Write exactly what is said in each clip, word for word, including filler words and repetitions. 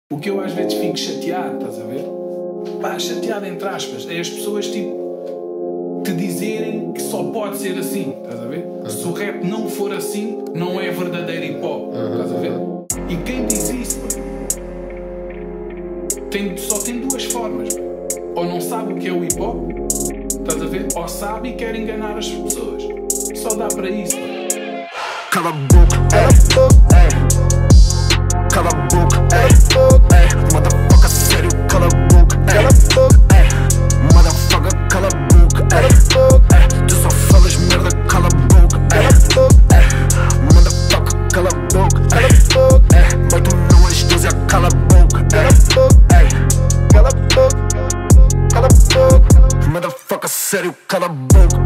O que eu às vezes fico chateado, estás a ver? Pá, chateado entre aspas, é as pessoas tipo te dizerem que só pode ser assim, estás a ver? Uhum. Se o rap não for assim, não é verdadeiro hip hop, uhum. Estás a ver? E quem diz isso tem, só tem duas formas: ou não sabe o que é o hip hop, estás a ver? Ou sabe e quer enganar as pessoas. Só dá para isso. Cala a boca, cala a boca, cala a boca, motherfucker, sério, cala a boca, cala a boca, motherfucker, cala a boca, tu só falas merda, cala a boca, motherfucker, cala a boca, mas tu não és Deus, é cala a boca, cala a boca, cala a boca, motherfucker, sério, cala a boca.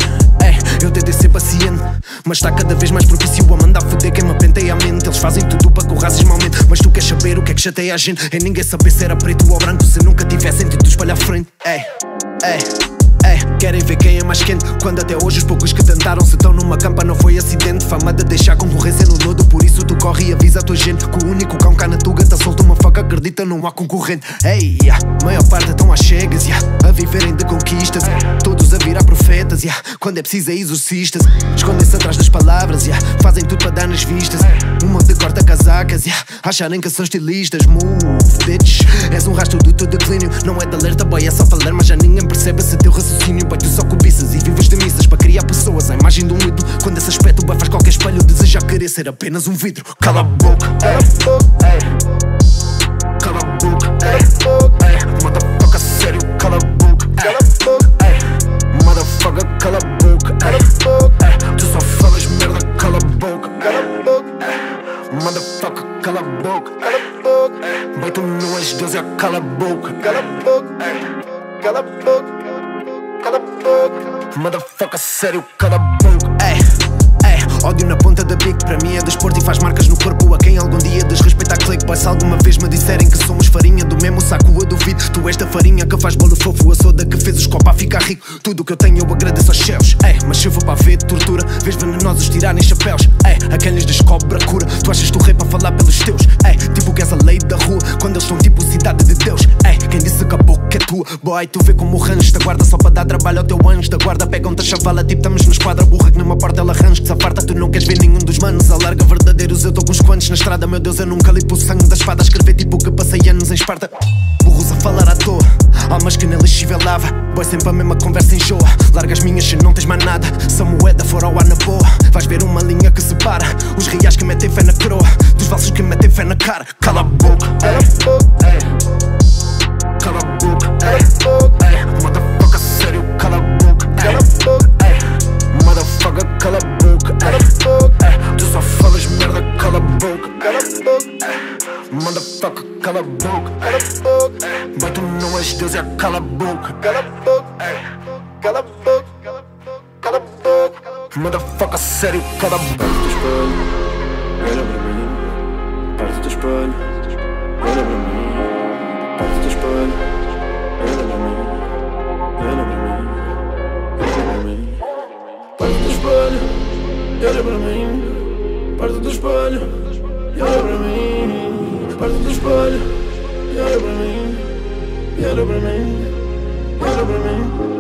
Eu tentei ser paciente, mas está cada vez mais propício a mandar foder quem me penteia a mente. Eles fazem tudo para que o racismo aumente, mas tu queres saber o que é que chateia a gente? É ninguém saber se era preto ou branco, se nunca tiver sentido espalhar à frente. Ei, ei, ei, querem ver quem é mais quente, quando até hoje os poucos que tentaram se estão numa campa não foi acidente. Fama de deixar concorrência no lodo, por isso tu corre e avisa a tua gente que o único cão cá na tuga tá solto uma faca, acredita, não há concorrente. Ei, yeah, maior parte estão às cegas, yeah, a viverem de conquistas, todos a virar profetas, yeah, quando é preciso é exorcistas, escondem-se atrás das palavras, yeah, fazem tudo para dar nas vistas, um monte de corta-casacas, yeah, acharem que são estilistas. Move, bitch, és um rastro do teu declínio, não é de alerta, boy, é só falar, mas já ninguém percebe esse teu raciocínio. Boy, tu só cobiças e vives de missas para criar pessoas, a imagem de um ídolo, quando esse aspecto boy, faz qualquer espelho desejar querer ser apenas um vidro. Cala a boca, cala a boca, cala a boca, motherfucker, sério, cala a boca, cala a boca, motherfucker, cala a boca, tu só falas merda, cala a boca, cala a boca, motherfucker, cala a boca, mas tu não és Deus, é cala a boca, cala a boca, cala a boca, cala a boca, motherfucker, sério, cala a boca. Ódio na ponta da bico, para mim é desporto e faz marcas no corpo a quem algum dia desrespeita a clique. Pois se alguma vez me disserem que somos farinha do mesmo saco, eu duvido. Tu és da farinha que faz bolo fofo, a soda que fez os copos a ficar rico. Tudo que eu tenho eu agradeço aos céus. Ei, mas se eu for para ver de tortura, vês venenosos tirarem chapéus. Ei, a quem lhes descobre a cura, tu achas tu rei para falar pelos teus. Ei, tipo que és a lei da rua, quando eles estão tipo cidade de Deus. Ei, quem disse que a boca é tua, boy, tu vê como o range da guarda só para dar trabalho ao teu anjo da guarda. Pegam-te a chavala, tipo estamos na esquadra burra que numa porta ela range que se aparta. Tu não queres ver nenhum dos manos, alarga verdadeiros, eu tô com uns quantos na estrada. Meu Deus, eu nunca limpo o sangue da espada, a escrever tipo que passei anos em Esparta. Burros a falar à toa, almas que nem lixível lava. Boy, sempre a mesma conversa enjoa, larga as minhas se não tens mais nada. Se a moeda for ao ar na boa, vais ver uma linha que separa os reais que metem fé na coroa dos falsos que metem fé na cara. Cala a boca, cala a boca, cala a boca, motherfucker, sério, cala a boca, cala a boca, motherfucker, cala a boca, tu só falas merda, cala a boca, cala a boca, motherfucker, cala a boca, mas tu não és Deus, é cala a boca, cala a boca, cala a boca, cala a boca, motherfucker, sério, cala a boca. Olha para mim, parte do espelho, olha para mim, parte do espelho, olha para mim, olha para mim, olha para mim, parte do espelho, olha para mim, parte do espelho, olha para mim, parte do espelho, olha para mim, olha para mim, olha para mim.